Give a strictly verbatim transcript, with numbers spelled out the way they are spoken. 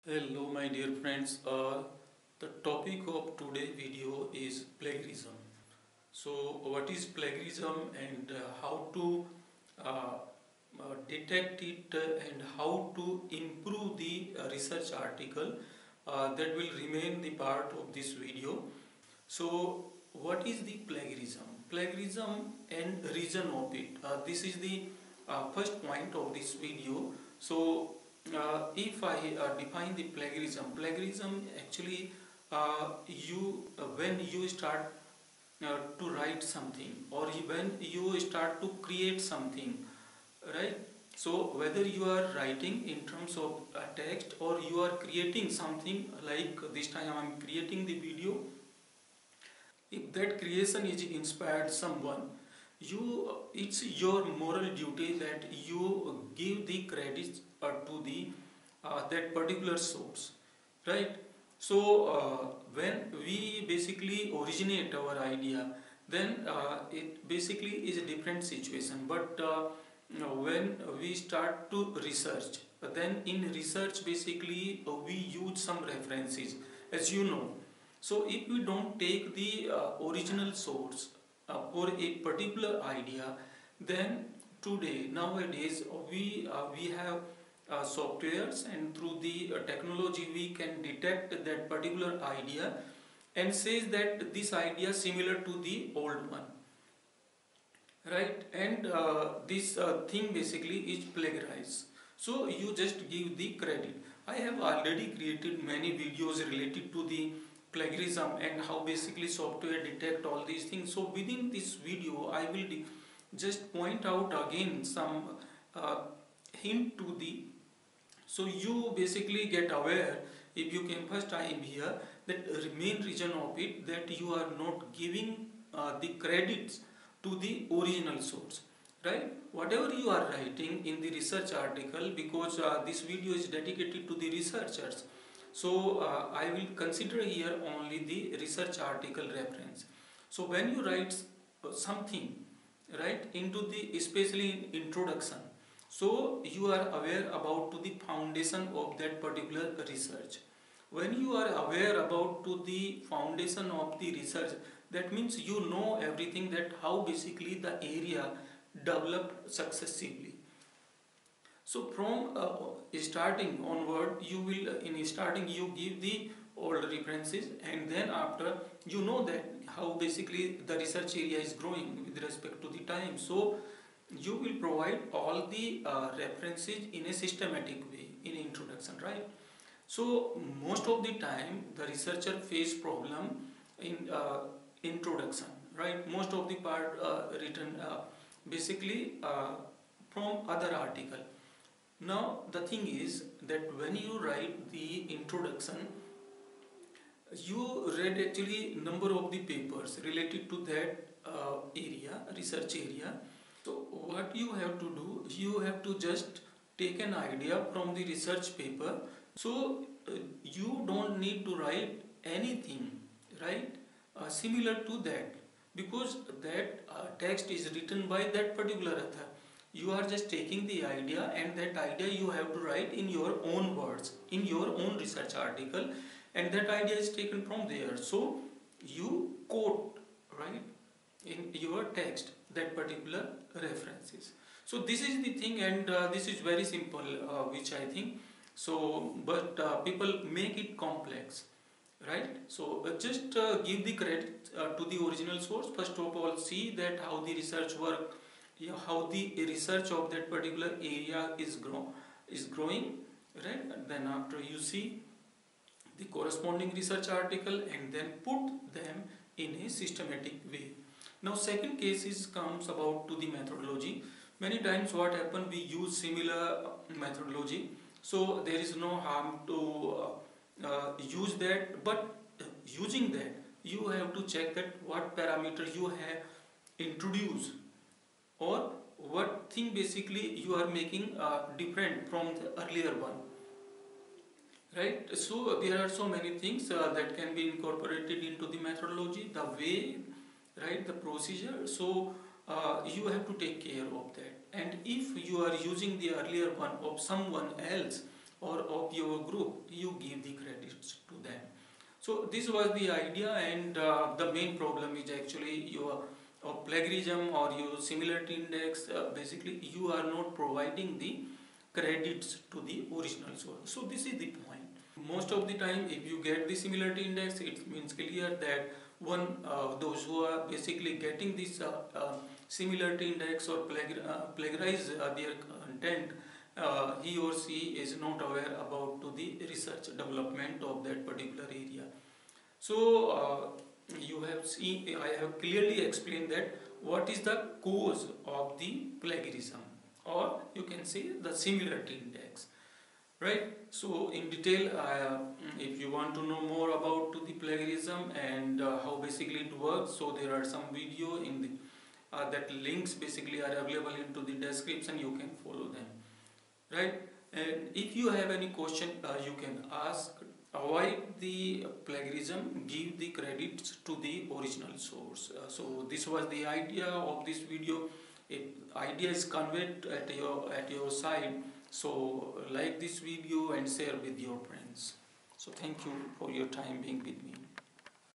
Hello my dear friends, uh, the topic of today's video is plagiarism. So what is plagiarism and uh, how to uh, uh, detect it uh, and how to improve the uh, research article uh, that will remain the part of this video. So what is the plagiarism? Plagiarism and reason of it. Uh, this is the uh, first point of this video. So uh, if I uh, define the plagiarism, plagiarism actually uh, you uh, when you start uh, to write something or when you start to create something, right? So whether you are writing in terms of a text or you are creating something, like this time I am creating the video, if that creation is inspired someone, you it's your moral duty that you give the credit uh, to the uh, that particular source, right? So uh, when we basically originate our idea, then uh, it basically is a different situation. But uh, you know, when we start to research, then in research basically uh, we use some references, as you know. So if we don't take the uh, original source uh, for a particular idea, then today nowadays uh, we uh, we have uh, softwares, and through the uh, technology we can detect that particular idea and says that this idea is similar to the old one, right? And uh, this uh, thing basically is plagiarized. So you just give the credit. I have already created many videos related to the plagiarism and how basically software detect all these things. So within this video I will just point out again some uh, hint to the, so you basically get aware if you came first time here, that main reason of it that you are not giving uh, the credits to the original source, right? Whatever you are writing in the research article, because uh, this video is dedicated to the researchers, so uh, I will consider here only the research article reference. So when you write uh, something, right, into the especially in introduction, so you are aware about to the foundation of that particular research. When you are aware about to the foundation of the research, that means you know everything, that how basically the area developed successively. So from uh, starting onward, you will uh, in starting you give the old references, and then after you know that how basically the research area is growing with respect to the time. So you will provide all the uh, references in a systematic way in introduction, right? So most of the time the researcher face problem in uh, introduction, right? Most of the part uh, written uh, basically uh, from other article. Now the thing is that when you write the introduction, you read actually number of the papers related to that uh, area, research area. So what you have to do, you have to just take an idea from the research paper. So uh, you don't need to write anything, right, uh, similar to that, because that uh, text is written by that particular author. You are just taking the idea, and that idea you have to write in your own words, in your own research article, and that idea is taken from there. So you quote, right, in your text that particular references. So this is the thing, and uh, this is very simple, uh, which I think. So but uh, people make it complex, right? So uh, just uh, give the credit uh, to the original source. First of all, see that how the research work, you know, how the research of that particular area is grow is growing, right? And then after you see the corresponding research article, and then put them in a systematic way. Now second case is comes about to the methodology. Many times what happen, we use similar methodology, so there is no harm to uh, uh, use that, but using that you have to check that what parameter you have introduced, or what thing basically you are making uh, different from the earlier one, right? So there are so many things uh, that can be incorporated into the methodology, the way, right, the procedure. So uh, you have to take care of that. And if you are using the earlier one of someone else, or of your group, you give the credits to them. So this was the idea, and uh, the main problem is actually your uh, plagiarism or your similarity index. Uh, basically, you are not providing the credits to the original source. So this is the point. Most of the time, if you get the similarity index, it means clear that one uh, those who are basically getting this uh, uh, similarity index or plagiar uh, plagiarize uh, their content, uh, he or she is not aware about to the research development of that particular area. So uh, you have seen, I have clearly explained that what is the cause of the plagiarism, or you can say the similarity index, right? So in detail, uh, if you want to know more about to the plagiarism and uh, how basically it works, so there are some video in the uh, that links basically are available into the description. You can follow them, right? And if you have any question, uh, you can ask. Avoid the plagiarism, give the credits to the original source. Uh, so this was the idea of this video. If idea is conveyed at your at your side, so like this video and share with your friends. So thank you for your time being with me.